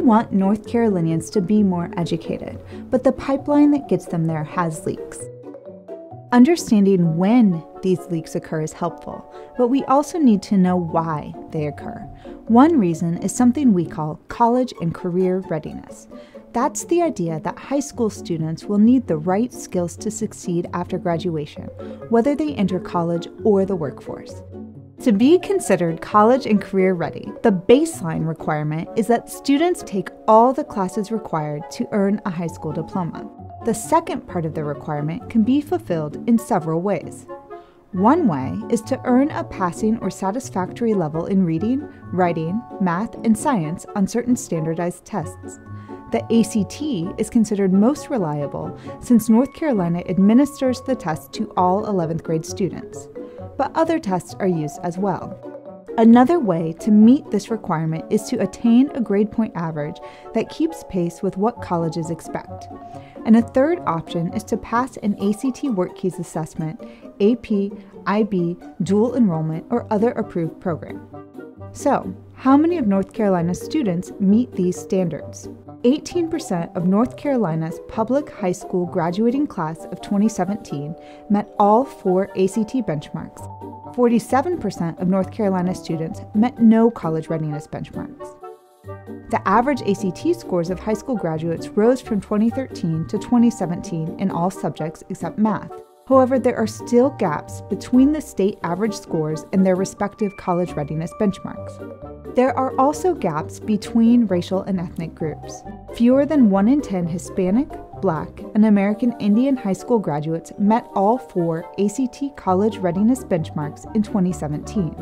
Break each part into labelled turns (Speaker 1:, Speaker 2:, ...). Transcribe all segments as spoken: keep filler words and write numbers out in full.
Speaker 1: want North Carolinians to be more educated, but the pipeline that gets them there has leaks. Understanding when these leaks occur is helpful, but we also need to know why they occur. One reason is something we call college and career readiness. That's the idea that high school students will need the right skills to succeed after graduation, whether they enter college or the workforce. To be considered college and career ready, the baseline requirement is that students take all the classes required to earn a high school diploma. The second part of the requirement can be fulfilled in several ways. One way is to earn a passing or satisfactory level in reading, writing, math, and science on certain standardized tests. The A C T is considered most reliable since North Carolina administers the test to all eleventh grade students, but other tests are used as well. Another way to meet this requirement is to attain a grade point average that keeps pace with what colleges expect. And a third option is to pass an A C T Work Keys assessment, A P, I B, dual enrollment, or other approved program. So, how many of North Carolina's students meet these standards? eighteen percent of North Carolina's public high school graduating class of twenty seventeen met all four A C T benchmarks. forty-seven percent of North Carolina students met no college readiness benchmarks. The average A C T scores of high school graduates rose from twenty thirteen to twenty seventeen in all subjects except math. However, there are still gaps between the state average scores and their respective college readiness benchmarks. There are also gaps between racial and ethnic groups. Fewer than one in ten Hispanic, Black, and American Indian high school graduates met all four A C T college readiness benchmarks in twenty seventeen.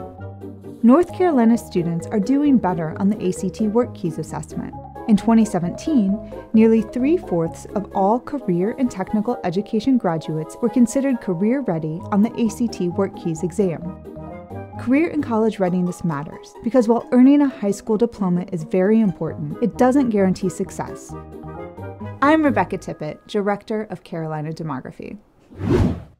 Speaker 1: North Carolina students are doing better on the A C T Work Keys assessment. In twenty seventeen, nearly three-fourths of all career and technical education graduates were considered career ready on the A C T Work Keys exam. Career and college readiness matters because while earning a high school diploma is very important, it doesn't guarantee success. I'm Rebecca Tippett, Director of Carolina Demography.